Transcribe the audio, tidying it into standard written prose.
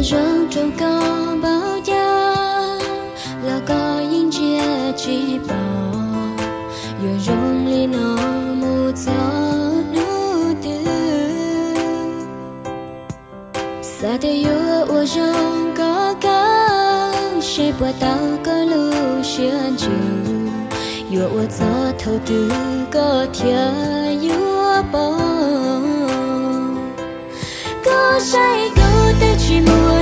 rong trong có bao giờ là có những chia chỉ bảo giờ rong li nó một gió nụ tư xa thế yêu ở rong có cao sẽ bỏ tao có lưu xuyên chiều yêu ở gió thâu tư có thiên yêu bao có say câu tới chỉ muốn